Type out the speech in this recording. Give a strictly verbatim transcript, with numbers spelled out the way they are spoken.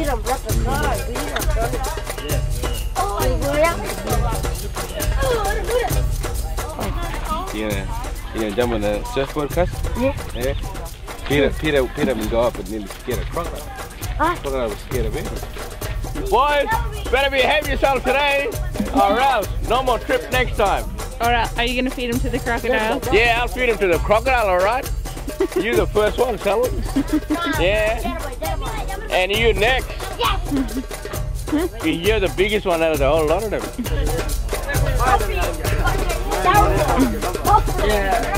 them block the car. We need them block it. Oh, you go down. You gonna, you gonna jump on the surfboard, Chris? Yeah. Yeah. Peter, Peter, Peter would go up and nearly scared a crocodile. Huh? Crocodile was scared of him. Boys, better behave yourself today, or else no more trip next time. Alright, are you going to feed him to the crocodile? Yeah, I'll feed him to the crocodile, alright? You the first one, shall we? Yeah. And you next. You're the biggest one out of the whole lot of them. Yeah.